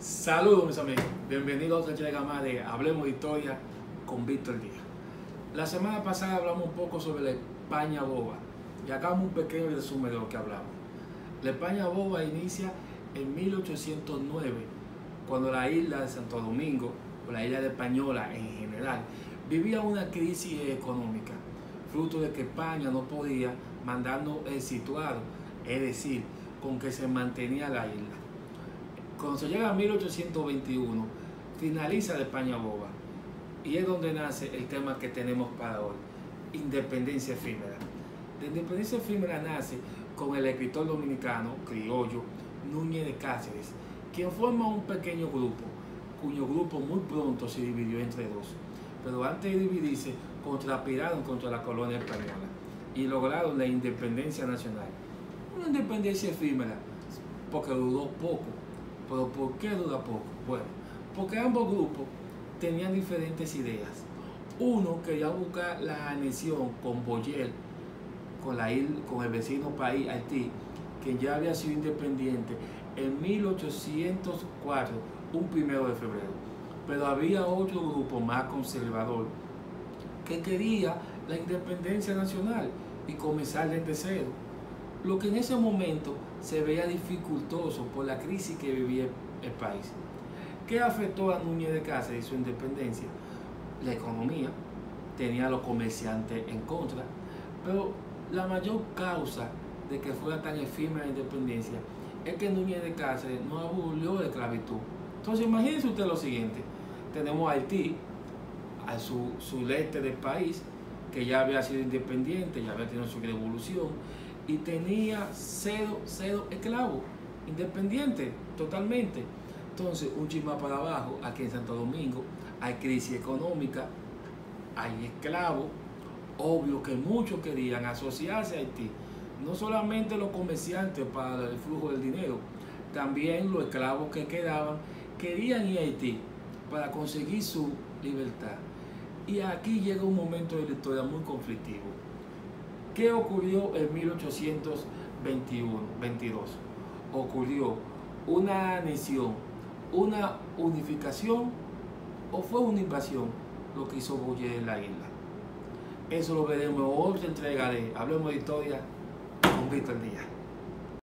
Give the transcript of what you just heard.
Saludos mis amigos, bienvenidos a otra entrega más de Hablemos de Historia con Víctor Díaz. La semana pasada hablamos un poco sobre la España boba y hagamos un pequeño resumen de lo que hablamos. La España boba inicia en 1809, cuando la isla de Santo Domingo, o la isla de Española en general, vivía una crisis económica, fruto de que España no podía mandando el situado, es decir, con que se mantenía la isla. Cuando se llega a 1821, finaliza la España boba y es donde nace el tema que tenemos para hoy, independencia efímera. La independencia efímera nace con el escritor dominicano, criollo, Núñez de Cáceres, quien forma un pequeño grupo, cuyo grupo muy pronto se dividió entre dos, pero antes de dividirse, conspiraron contra la colonia española y lograron la independencia nacional. Una independencia efímera, porque duró poco. ¿Pero por qué dura poco? Bueno, porque ambos grupos tenían diferentes ideas. Uno quería buscar la anexión con Boyel, con el vecino país Haití, que ya había sido independiente en 1804, un 1 de febrero. Pero había otro grupo más conservador que quería la independencia nacional y comenzar desde cero, lo que en ese momento se veía dificultoso por la crisis que vivía el país. ¿Qué afectó a Núñez de Cáceres y su independencia? La economía, tenía a los comerciantes en contra, pero la mayor causa de que fuera tan efímera la independencia es que Núñez de Cáceres no abolió la esclavitud. Entonces imagínense usted lo siguiente: tenemos a Haití, al sureste del país, que ya había sido independiente, ya había tenido su revolución, y tenía cero esclavos, independiente totalmente. Entonces, un chisme para abajo, aquí en Santo Domingo, hay crisis económica, hay esclavos, obvio que muchos querían asociarse a Haití, no solamente los comerciantes para el flujo del dinero, también los esclavos que quedaban querían ir a Haití para conseguir su libertad. Y aquí llega un momento de la historia muy conflictivo. ¿Qué ocurrió en 1822? ¿Ocurrió una anexión, una unificación o fue una invasión lo que hizo Boyel en la isla? Eso lo veremos en otra entrega de Hablemos de Historia con Víctor Díaz.